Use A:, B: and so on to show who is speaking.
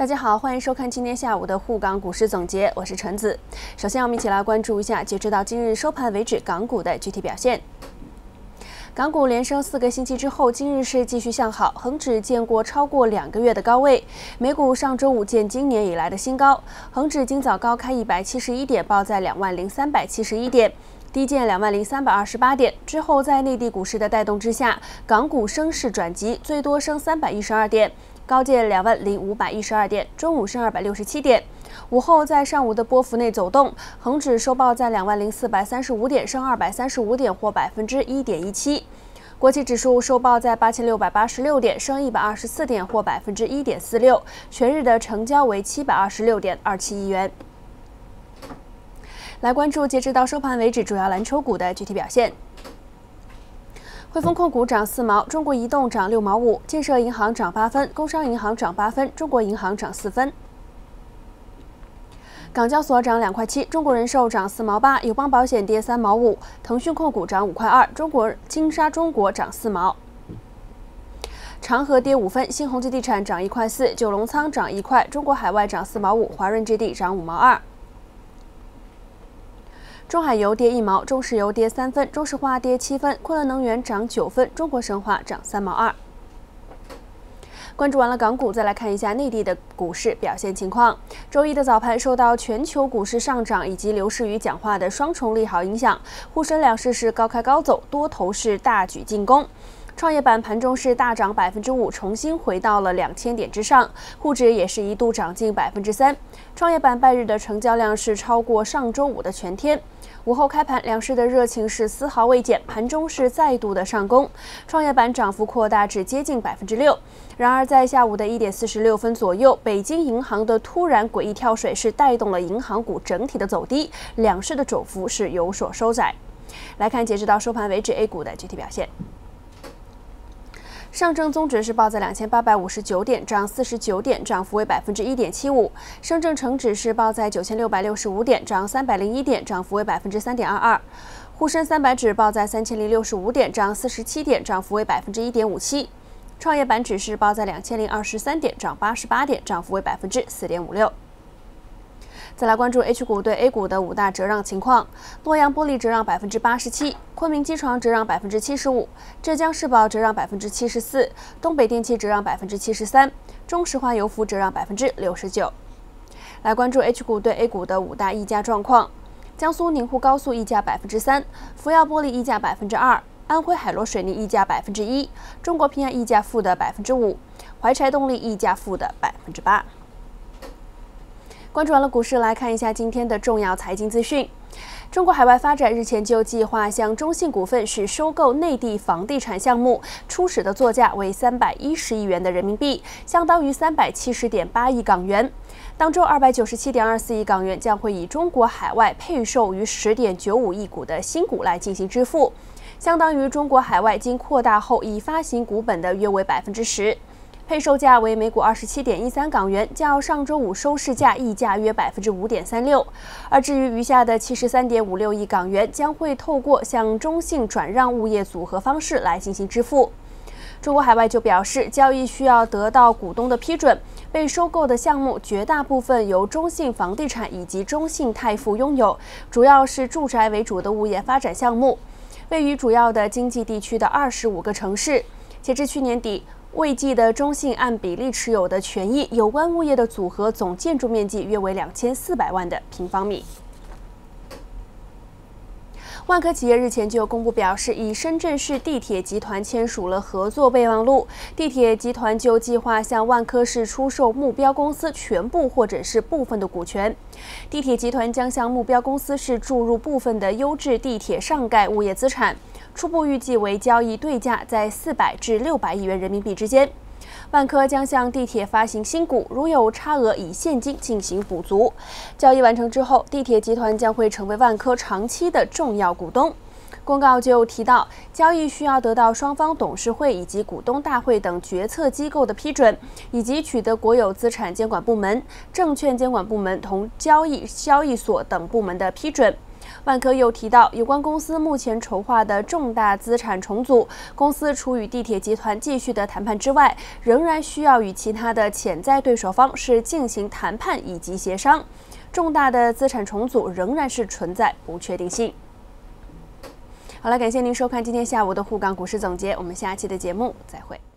A: 大家好，欢迎收看今天下午的沪港股市总结，我是陈子。首先，我们一起来关注一下，截止到今日收盘为止，港股的具体表现。港股连升4个星期之后，今日是继续向好，恒指见过超过2个月的高位。美股上周五见今年以来的新高，恒指今早高开171点，报在20371点。低见20328点，之后在内地股市的带动之下，港股升势转急，最多升312点，高见20512点，中午升267点。午后在上午的波幅内走动，恒指收报在20435点，升235点或1.17%。国企指数收报在8686点，升124点或1.46%。全日的成交为726.27亿元。来关注截止到收盘为止主要蓝筹股的具体表现。汇丰控股涨4毛，中国移动涨6毛5，建设银行涨8分，工商银行涨8分，中国银行涨4分。港交所涨2块7，中国人寿涨4毛8，友邦保险跌3毛5，腾讯控股涨5块2，金沙中国涨4毛。长和跌5分，新鸿基地产涨1块4，九龙仓涨1块，中国海外涨4毛5，华润置地涨5毛2。中海油跌1毛，中石油跌3分，中石化跌7分，昆仑能源涨9分，中国神华涨3毛2。关注完了港股，再来看一下内地的股市表现情况。周一的早盘受到全球股市上涨以及刘士余讲话的双重利好影响，沪深两市是高开高走，多头是大举进攻。创业板盘中是大涨5%，重新回到了2000点之上，沪指也是一度涨近3%。创业板拜日的成交量是超过上周五的全天。午后开盘，两市的热情是丝毫未减，盘中是再度的上攻，创业板涨幅扩大至接近6%。然而，在下午的1点46分左右，北京银行的突然诡异跳水是带动了银行股整体的走低，两市的走幅是有所收窄。来看截止到收盘为止 A 股的具体表现。上证综指是报在2859点，涨49点，涨幅为1.75%。深证成指是报在9665点，涨301点，涨幅为3.22%。沪深300指报在3065点，涨47点，涨幅为1.57%。创业板指是报在2023点，涨88点，涨幅为4.56%。再来关注 H 股对 A 股的5大折让情况：洛阳玻璃折让87%，昆明机床折让75%，浙江世宝折让74%，东北电器折让73%，中石化油服折让69%。来关注 H 股对 A 股的5大溢价状况：江苏宁沪高速溢价3%，福耀玻璃溢价2%，安徽海螺水泥溢价1%，中国平安溢价负的5%，怀柴动力溢价负的8%。关注完了股市，来看一下今天的重要财经资讯。中国海外发展日前就计划向中信股份是收购内地房地产项目，初始的作价为310亿元的人民币，相当于370.8亿港元。当中297.24亿港元将会以中国海外配售于10.95亿股的新股来进行支付，相当于中国海外经扩大后已发行股本的约为10%。配售价为每股27.13港元，较上周五收市价溢价约5.36%。而至于余下的73.56亿港元，将会透过向中信转让物业组合方式来进行支付。中国海外就表示，交易需要得到股东的批准。被收购的项目绝大部分由中信房地产以及中信泰富拥有，主要是住宅为主的物业发展项目，位于主要的经济地区的25个城市。截至去年底，未计的中信按比例持有的权益，有关物业的组合总建筑面积约为2400万的平方米。万科企业日前就公布表示，与深圳市地铁集团签署了合作备忘录。地铁集团就计划向万科市出售目标公司全部或者是部分的股权。地铁集团将向目标公司是注入部分的优质地铁上盖物业资产。初步预计为交易对价在400至600亿元人民币之间。万科将向地铁发行新股，如有差额以现金进行补足。交易完成之后，地铁集团将会成为万科长期的重要股东。公告就提到，交易需要得到双方董事会以及股东大会等决策机构的批准，以及取得国有资产监管部门、证券监管部门同交易所等部门的批准。 万科又提到，有关公司目前筹划的重大资产重组，公司除与地铁集团继续的谈判之外，仍然需要与其他的潜在对手方是进行谈判以及协商。重大的资产重组仍然是存在不确定性。好了，感谢您收看今天下午的沪港股市总结，我们下期的节目再会。